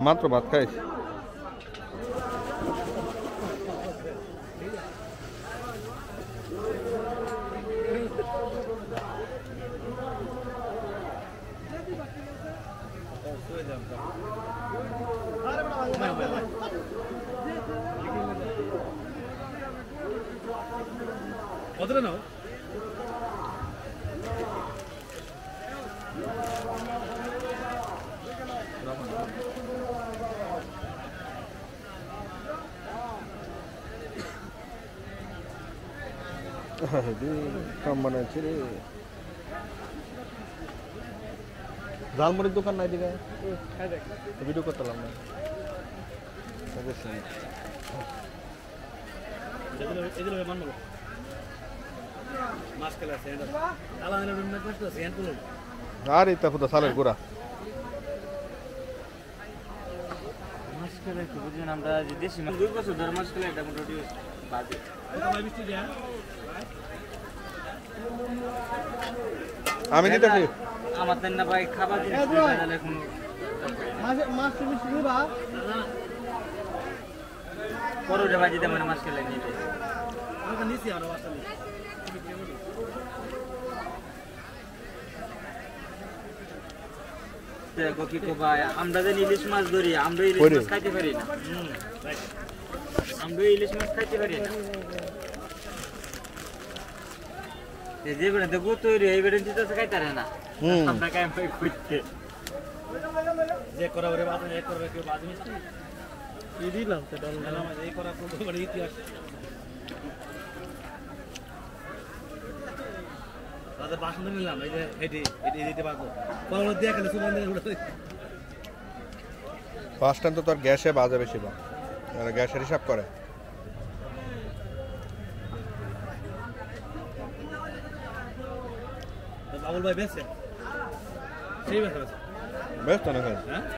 মাত্র ভাত খাইছি। কতটা নাও কাম বানাইছি রে। ঝালমুড়ির দোকান নাই দিকে ভিডিও করতাম না। আর এটা খুদা সালের গুড়া আমরা দেশি 2 বছর ধরে মাছ খেলে এটা মোটামুটি বাজে। আমি দিতেছি আমার না ভাই খাবার জিনিস এখন মাছ তুমি শুনবা পরোটা ভাজি দেব না মাছ খেলে নিতে আমরা নিছি আর আসলে দেখো কি কো ভাই আমরা যে ইলিশ মাছ ধরি আমরা ইলিশ মাছ খাইতে পারি না। আমরা ইলিশ মাছ খাইতে পারি না। এই যে বেড়ে দেখো তৈরি এই বেড়ে দিতে খাইতে পারে না। আমরা কাই পাই কইতে যে করা ওরে বাদ এক করবে কেউ বাদ মিষ্টি এই দিলাম তো ডাল এই করা পুরো বড় ইতিহাস দাদা বাসন নিলাম এই যে এটি দিতে পারবো পাওয়া দিয়ে গেলে সুবন্ধ উঠে ফার্স্ট টাইম তো তোর গ্যাসে বাজে বেশি বা গ্যাসের হিসাব করে বাবুল ভাই বেঁচে সেই বেঁচে বেশ তো না